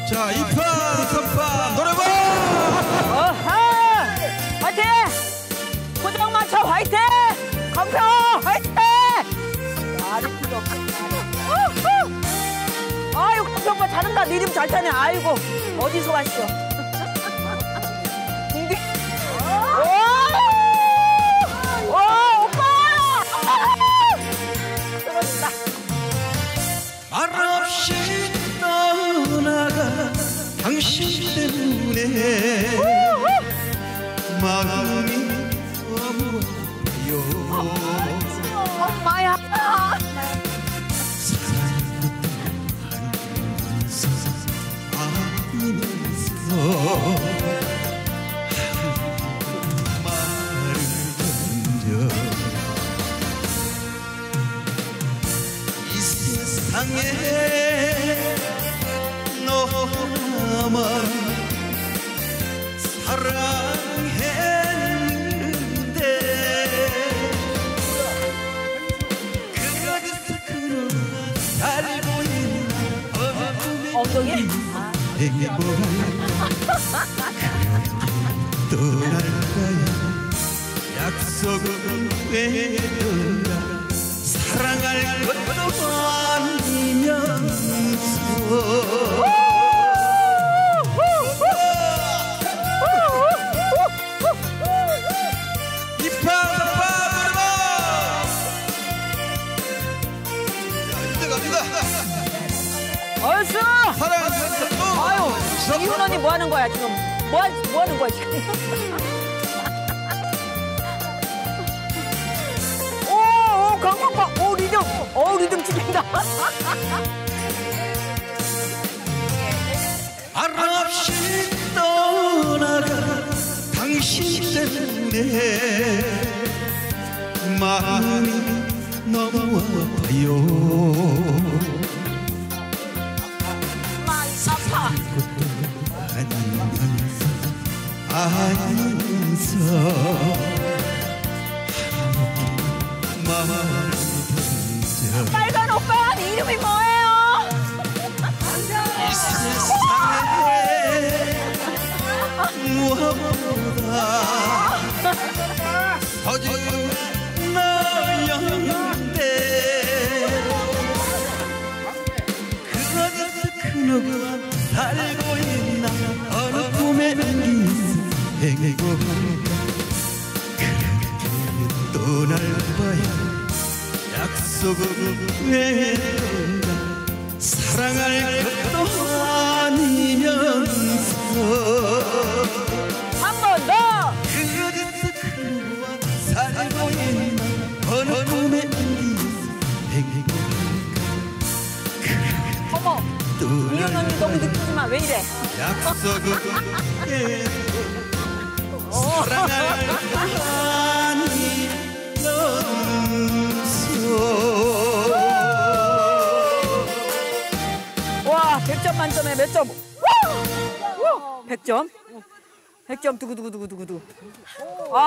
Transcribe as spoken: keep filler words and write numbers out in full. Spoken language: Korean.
자, 이파 이파 노래방. 어하! 화이팅! 고정 맞춰 화이팅! 강평 화이팅! 말이 필요 없어. 아유, 강평 오빠 잘한다. 네 이름 잘 타네. 아이고, 어디서 왔어? 궁디. 오! 오, 오빠! 떨어진다. 말없이 떠나가 당신 때문에 마음이 어머요. 엄마야. 아니면서 말을 던져 이 세상에 너만 사랑했는데 그것이 그놈 살고 있는 엉덩이? 행복을 떠날 거야. 약속은 외로운가 사랑할 것도 아니면서 얼쑤! 사랑하는 아유, 이훈 언니 뭐 하는 거야, 지금? 뭐, 하, 뭐 하는 거야, 지금? 오, 오, 강박박! 오, 리듬! 오, 리듬 찍힌다. 알없이 떠나가 당신 때문에 마음이 너무 아파요. 아파. 아니면서 마음을 던져 빨간 오빠, 네 이름이 뭐예요? 이 세상에 무엇보다 소중한 너였는데 그것을 그 누구와 살고 있나 어느 꿈에 안긴 행복한가 그렇게 떠날 거야. 약속은 외로운가 사랑할 것도 아니면서 한 번 더! 그것을 그 누구와 살고 있나 어느 꿈에 안긴 행복한가 어머, 이훈 언니 너무 느끼지 마. 왜 이래? 약속은 사랑할 것 아니면서 와, 백 점 만점에 몇 점? 백 점? 백 점 두구두구두구두구.